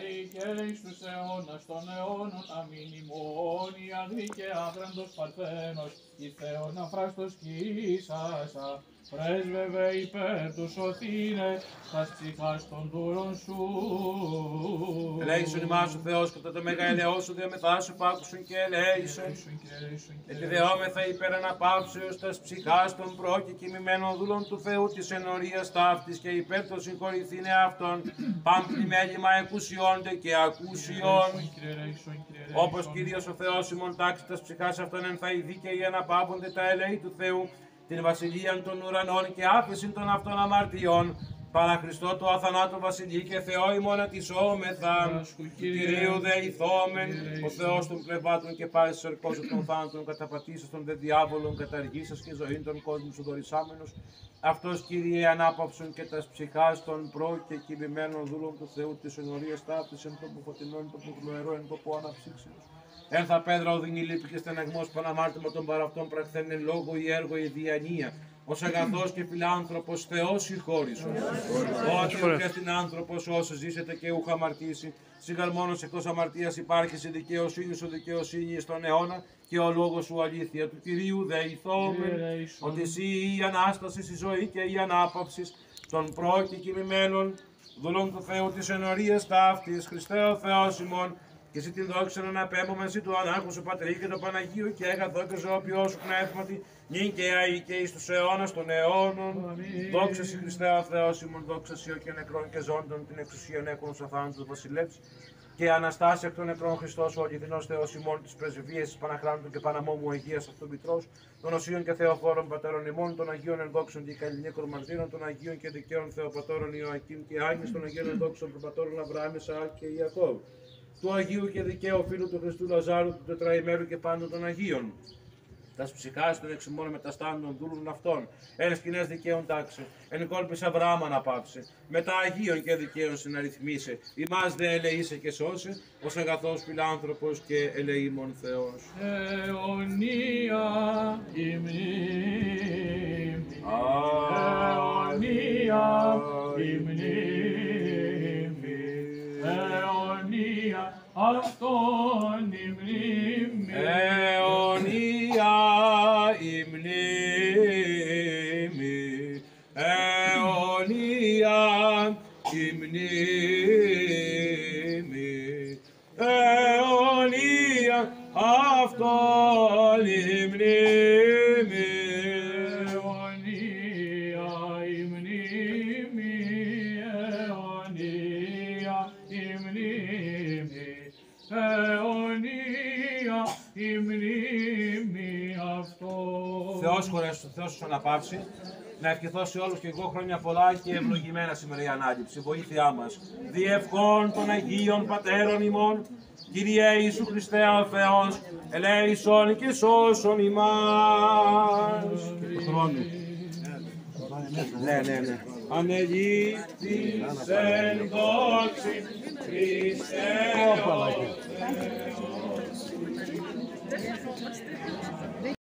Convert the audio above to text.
και εις τους αιώνας των αιώνων. Αμήν ημών η αγρή και άγραντος Παρθένος, η Θεόν αφράστος κοίσασα. Πρέσβευε υπέρ του σωθήνε, τας ψυχάς των δούλων σου. Ελέησον ημάς ο Θεός, κατά το μέγα ελεός σου διαμεθάσου πάκουσον και ελέησον. Επιδεόμεθα υπέρ αναπαύσεως τας ψυχάς των προ και κοιμημένων δούλων του Θεού της ενορίας ταύτης και υπέρ των συγχωρηθήνε αυτών, πάμπλη μέλημα εκουσιώνται και ακούσιον. Όπως Κύριος ο Θεός ημών τάξει τας ψυχάς αυτών εν θα οι δίκαιοι αναπαύονται τα ελέη του Θεού, την βασιλείαν των ουρανών και άφησιν των αυτών αμαρτιών. Παρά Χριστό το αθανάτου βασιλεί και Θεό ημών ατισόμεθα. Κυρίου δε ηθόμεν, ο Θεός των πλευμάτων και πάσης σαρκώσεων των θάνατων, καταπατήσεως των δε διάβολων, καταργήσας και ζωήν των κόσμων σου δωρησάμενος. Αυτός Κύριε ανάπαυσον και τας ψυχάς των προ και κοιμημένων δούλων του Θεού της ενορίας ταύτης εν τόπου φωτεινό, εν τόπου γλοερό, εν τόπου αναψύξεως. Ένθα πέδρα οδυνή λύπη και στεναγμός παναμάρτημα των παραυτών πραχθέν εν λόγω ή έργο ή διανία. Ως αγαθός και φιλάνθρωπος Θεός συγχώρησον. Ότι ουκέστην άνθρωπος όσο ζήσετε και ούχα αμαρτήσει, σιγαρ μόνος εκτός αμαρτίας υπάρχει σε δικαιοσύνη σου δικαιοσύνη στον αιώνα και ο λόγος σου αλήθεια του Κυρίου δε ηθόμεν, ότι εσύ η Ανάσταση, η ζωή και η ανάπαυση των προ και κοιμημένων δούλων του Θεού της ενορίας ταύτης, Χριστέ ο Θεός ημών, και εσύ την δόξα να απέμπουμε εσύ του Ανάρχου σου Πατρί και το Παναγίου και αγαθό και ζωοποιό σου πνεύματι, νυν και αεί και εις τους αιώνας των αιώνων. Δόξα σοι Χριστέ ο Θεός ημών, δόξα σοι ο και νεκρών και ζώντων, την εξουσία έκονος αθάνατος βασιλεύς, και Αναστάση εκ των νεκρών Χριστός ο αληθινός Θεός ημών, της πρεσβείας της Παναχράντου και Παναμόμου Αγίας αυτού Μητρός, των Οσίων και Θεοφόρων Πατέρων ημών, των Αγίων Ενδόξων και Καλλινίκων Μαρτύρων, των Αγίων και Δικαίων Θεοπατώρων Ιωακήμ και Άγγις, των Αγίων Ενδόξων Προπατώρων Αβραάμ, Ισαάκ και Ιακώβ, του Αγίου και Δικαίου Φίλου του Χριστού Λαζάρου, του Τετραημέρου και πάντων των Αγίων. Τας ψυχάς των εξημών μεταστάντων δούλων αυτών, εν σκηνές δικαίων τάξε, εν κόλπης Αβραάμ αναπαύσε, μετά Αγίων και Δικαίων συναριθμίσε, ημάς δε ελεήσε και σώσε, ως αγαθός φιλάνθρωπος και ελεήμων Θεός. Αιωνία η μνήμη, αιωνία η μνήμη, αιωνία αυτόν η μνήμη. Αιωνία η μνήμη, αιωνία η μνήμη, αιωνία αυτόν η μνήμη. Αιωνία η μνήμη, αιωνία η μνήμη, αιωνία η μνήμη αυτό. Θεός χωρέσου, Θεός σου αναπαύσει, να ευχηθώ σε όλους και εγώ χρόνια πολλά και ευλογημένα σήμερα η Ανάληψη, βοήθειά μας. Διευχών των Αγίων Πατέρων ημών, Κύριε Ιησού Χριστέ ο Θεός, ελέησον και σώσον ημάς. Χρόνου. Ναι. Ανελήφθης εν δόξη Χριστέ ο Θεός.